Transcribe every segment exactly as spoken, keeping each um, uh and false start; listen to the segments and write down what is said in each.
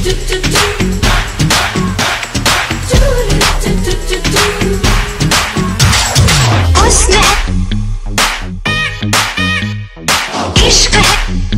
इश्क है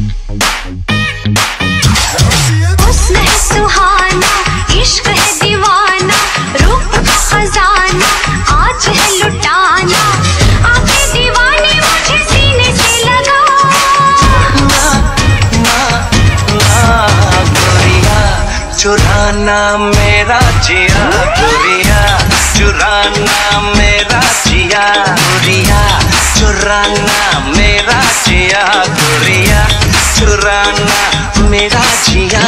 हुस्न है सुहाना, इश्क है दीवाना, रूप का खजाना आज है लुटाना, आंखें दीवानी मुझे सीने से लगा। ना ना ना गोरिया चुराना मेरा जिया, गोरिया चुराना मेरा जिया, गोरिया चुराना मेरा जिया, गोरिया चुराना मेरा जिया।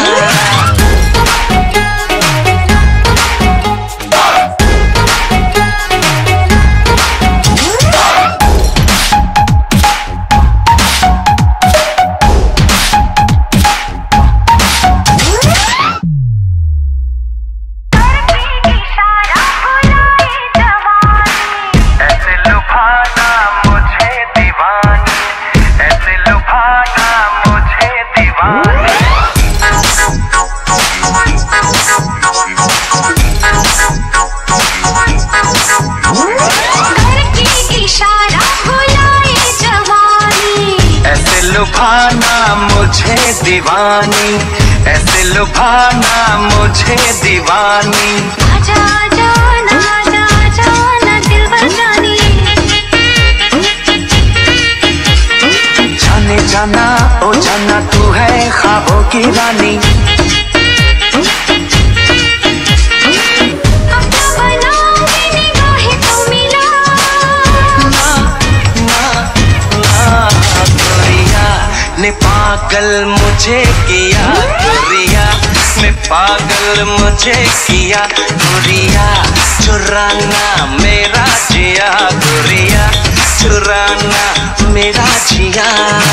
लुभाना मुझे दीवानी, ऐसे लुभाना मुझे दीवानी। आजा आजा ना आजा आजा ना दिलबर जानी, जाने जाना ओ जाना तू है ख्वाबों की रानी। ने पागल मुझे किया गोरिया, ने पागल मुझे किया गोरिया चुराना मेरा जिया, गोरिया चुराना मेरा जिया।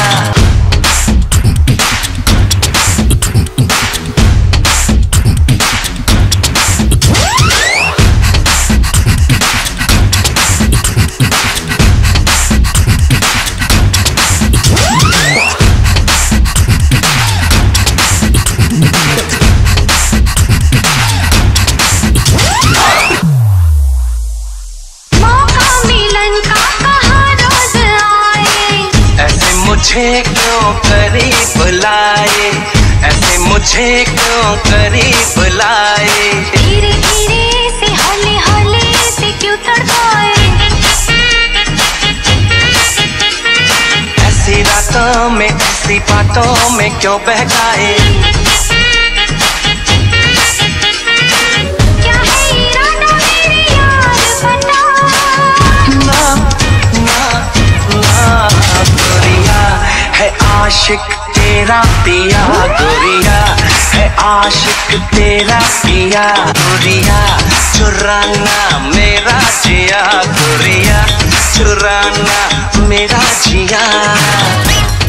मुझे क्यों करीब लाए, ऐसे मुझे क्यों करीब लाए, धीरे धीरे से हौले हौले से क्यों तड़पाए, ऐसी रातों में ऐसी बातों में क्यों बहकाए। क्या है इरादा मेरे यार बता, ना ना ना गोरिया है आशिक तेरा पिया, गोरिया है आशिक तेरा पिया, गोरिया चुराना मेरा जिया, गोरिया चुराना मेरा जिया।